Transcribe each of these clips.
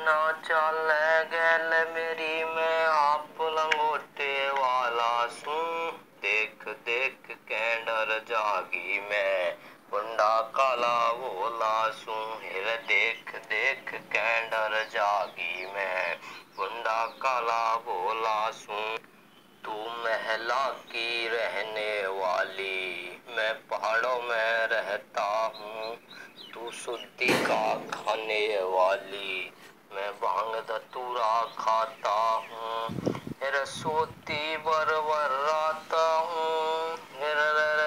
ना चाल गैल मेरी, मैं आप लंगोटे वाला सूं। देख देख के डर जागी मैं, कुंडा काला बोला सूं। हिर देख देख के डर जागी मैं, कुंडा काला बोला सूं। तू महला की रहने वाली, मैं पहाड़ों में रहता हूँ। तू शुद्धि का खाने वाली, मैं भांग धतूरा खाता हूँ। हिर सोती बरबराता हूँ। हिर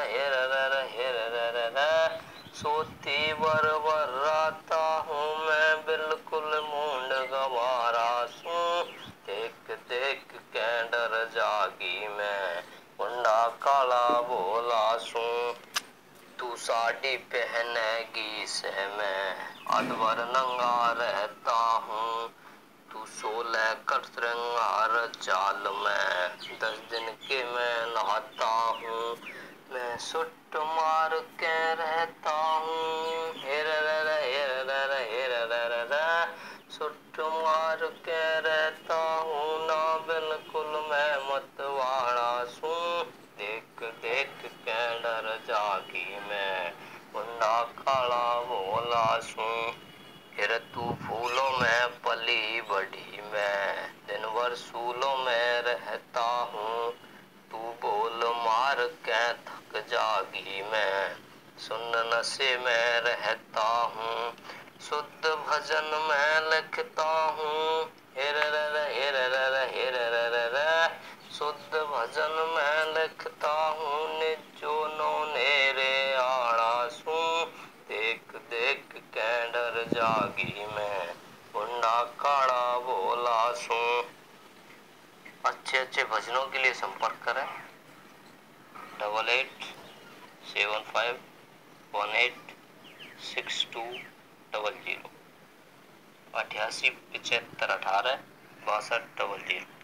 सोती बरबराता हूँ, मैं बिल्कुल मूंड गवारा सूं। देख देख के डर जागी मैं, कुंडा काला बोला सूं। तू साड़ी पहनेगी से मैं अधवर नंगा रहता हूँ। तू 16 कर श्रृंगार चाल में 10 दिन के मैं नहाता हूँ। मैं सुट मार के रहता हूँ। सुट मार के रहता हूँ ना, बिल्कुल मैं मतवाड़ा सूं। देख देख के डर जागी मैं, कुंडा काला बोला सूं। फिर तू फूलों में पली बढ़ी, मैं दिन भर सूलों में रहता हूँ। तू बोल मार के थक जागी मैं, सुन नशे में रहता हूँ। शुद्ध भजन में लिखता हूँ। शुद्ध भजन में लिखता हूँ, निजो नो नेरे आड़ा सूं। देख देख के डर जागी मैं, कुंडा काड़ा बोला सूं। अच्छे अच्छे भजनों के लिए संपर्क करें 8875186200 8875186200।